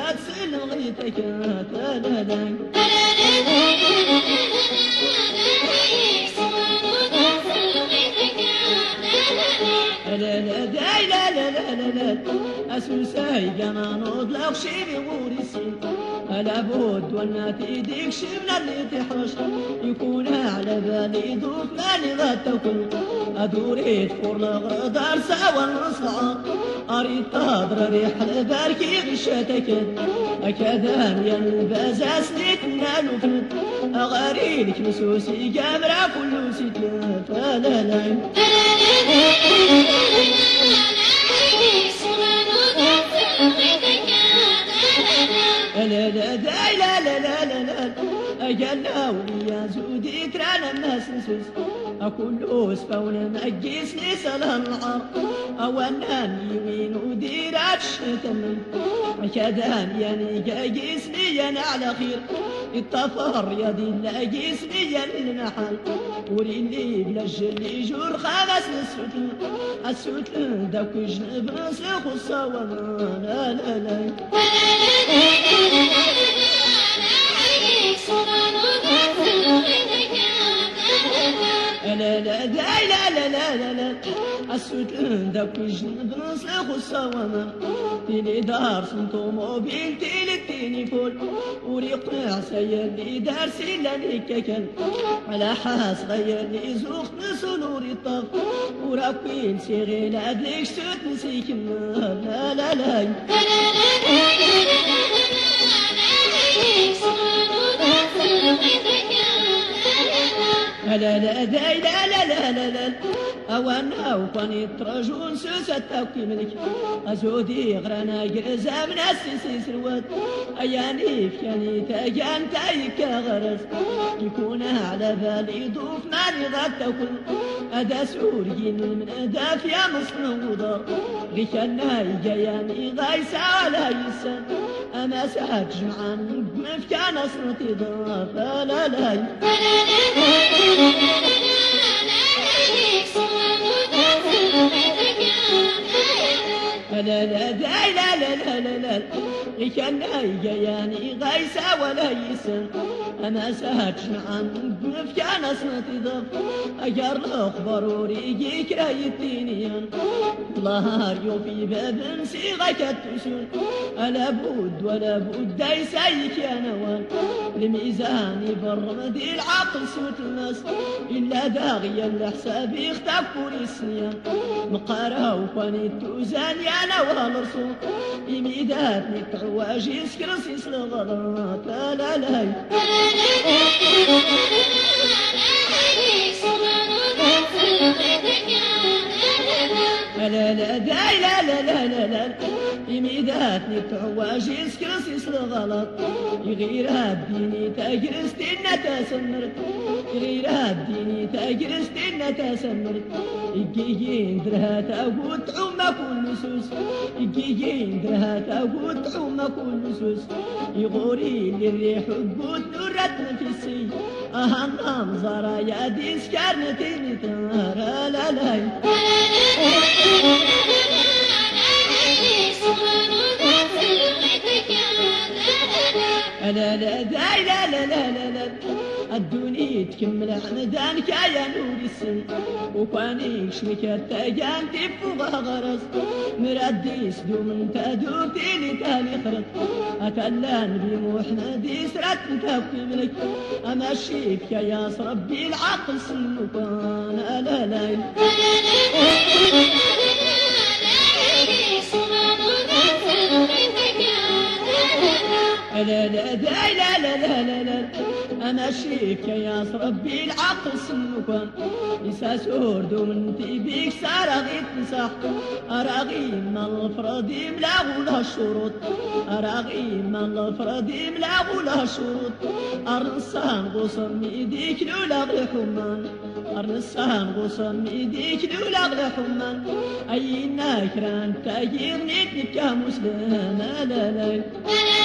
لا تسلغيتك تلالي لا لا لا لا لا لا لا أسوساي جانا نضلق شيبي وريسين لابد والناتي ديك شبنا اللي تحرش يكون على بالي دوك ماني غتاكل أدوريت فور الغدار سوا نصلع أريد تهضر ريح الباركي غشاتك أكادان يا البازاس ليتنا نفلت أغاريلك مسوسي جابرا كله ستلات لا لا لا لا لا لا لا لا لا أجلنا وليا زودي ترانا الناس نسوس أكل أسفة ونمجيس نسألها العار أولا يمين وديرات شتمن أكادان يعني جسمي على خير الطفر يدي لا جسمي للمحل وليني بلا جلي جور خمس السوتن داك جنب نسلخ الصوامع لا لا لا لا لا لا لا لا لا لا السوتن داك جنب نسلخ الصوامع تيلي دار سنتو موبيل تيلي التليفون وريقنع سيالي دار سيلاني كاكل على حاس غيرني زوخ نسولوري الطف وراكوين سيغيل عدليك سوت نسيك لا لا لا لا لا لا لا لا لا لا أوانا وقاني ترجون سوسة تاكي ملك أزودي غرانا جرزا من السيسي سروات أياني فياني تاجان تايكا غرز يكون على بالي ضوف ماني غاد تاكل أدا سوريين من أداف يا مصر وضار غيكنا يجياني غايسا ولا يسان أما ساعات جمعان مفكان أصنتي ضار لا لا لا لا لا لا لا لا لا لا كان يجياني غايسا ولا يسن أما سهج عن مفكان أصنتي ضف أجر الأخبار وريجيك رايتينيان ظهر يوفي باب صيغة التسون ألا بد ولا بد دايسايك يا نوان الميزان برمد العقل سوت الناس إلا داغيا الحساب يختفوا السنيان مقارا وفاني التوزان يا نوال رسول إميدات نتعواجي سكرسيس لغلط لا لا لا لا لا لا لا لا لا لا إميدات نتعواجي سكرسيس لغلط يغير هاديني تاجر ستنا تسمر يغير هاديني تاجر ستنا تسمر يجيجين درها تاقود عما كل سوس يجيجين درها تاقود عما كل سوس يغوري للريح وقود نورتنا في السي أهم زرا يا ديس كارنتيني تمارا لا لا لا لا لا لا لا لا لا الدنيا تكمل عمدانك يا نور السن وكاني شمكت تاجان تفوغها غرس مرديس دوم تدور تيلي تالي خرط أتلان بموحنا ديس رت تقبلك أمشيك يا ياس ربي العقل سنك لا لا لا لا لا لا لا لا لا لا أمشيك يا ربي العقل سنوكان إسا سورد من تبيك سارغيت نساح أراغيم الفرادي ملاغو لها الشروط أراغيم الفرادي ملاغو لها الشروط أرنسان غصم يديك لولا غلي حمان أرنسان غصم يديك لولا غلي حمان أي ناكران تاجير نتنك يا مسلم لا لا لا